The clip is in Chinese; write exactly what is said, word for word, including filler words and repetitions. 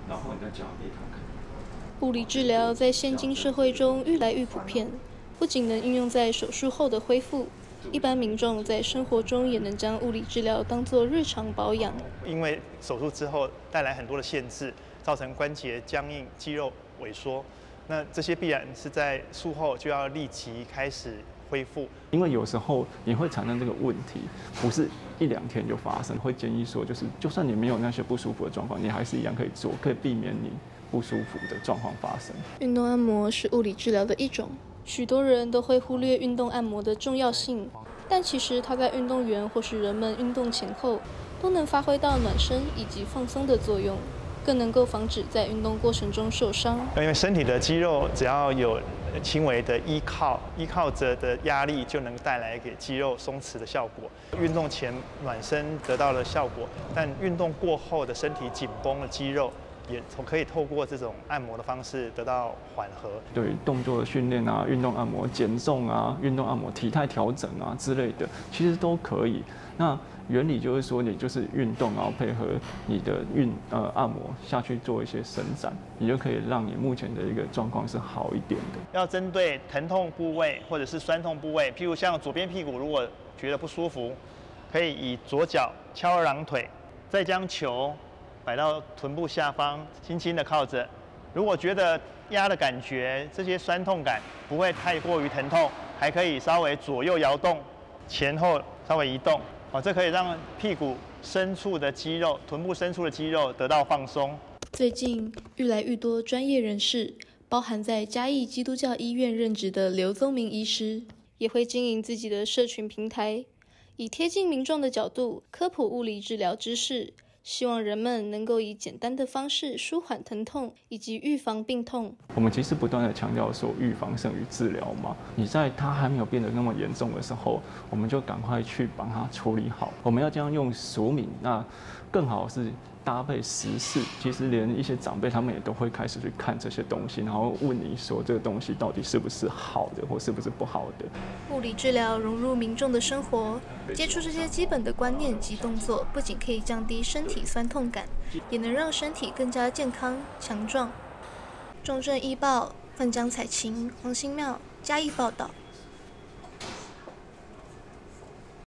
然后你再脚给他看。 物理治疗在现今社会中愈来愈普遍，不仅能运用在手术后的恢复，一般民众在生活中也能将物理治疗当作日常保养。 因为手术之后带来很多的限制，造成关节僵硬、肌肉萎缩，那这些必然是在术后就要立即开始恢复。 因为有时候你会产生这个问题，不是一两天就发生，会建议说，就是就算你没有那些不舒服的状况，你还是一样可以做，可以避免你不舒服的状况发生。 运动按摩是物理治疗的一种，许多人都会忽略运动按摩的重要性，但其实它在运动员或是人们运动前后都能发挥到暖身以及放松的作用，更能够防止在运动过程中受伤。 因为身体的肌肉只要有轻微的依靠，依靠着的压力就能带来给肌肉松弛的效果。运动前暖身得到了效果，但运动过后的身体紧绷的肌肉也可以透过这种按摩的方式得到缓和。 对动作的训练啊、运动按摩、减重啊、运动按摩、体态调整啊之类的，其实都可以。那原理就是说，你就是运动，然后配合你的运呃按摩下去做一些伸展，你就可以让你目前的一个状况是好一点的。 要针对疼痛部位或者是酸痛部位，譬如像左边屁股，如果觉得不舒服，可以以左脚翘二郎腿，再将球摆到臀部下方，轻轻的靠着。如果觉得压的感觉，这些酸痛感不会太过于疼痛，还可以稍微左右摇动，前后稍微移动。哦，这可以让屁股深处的肌肉、臀部深处的肌肉得到放松。 最近，愈来愈多专业人士，包含在嘉义基督教医院任职的刘宗明医师，也会经营自己的社群平台，以贴近民众的角度科普物理治疗知识，希望人们能够以简单的方式舒缓疼痛以及预防病痛。 我们其实不断的强调说，预防胜于治疗嘛。你在它还没有变得那么严重的时候，我们就赶快去把它处理好。我们要这样用俗名，那更好是搭配时事。其实连一些长辈他们也都会开始去看这些东西，然后问你说这个东西到底是不是好的，或是不是不好的。 物理治疗融入民众的生活，接触这些基本的观念及动作，不仅可以降低身体酸痛感，也能让身体更加健康强壮。中正医报范江彩琴、黄新妙嘉义报道。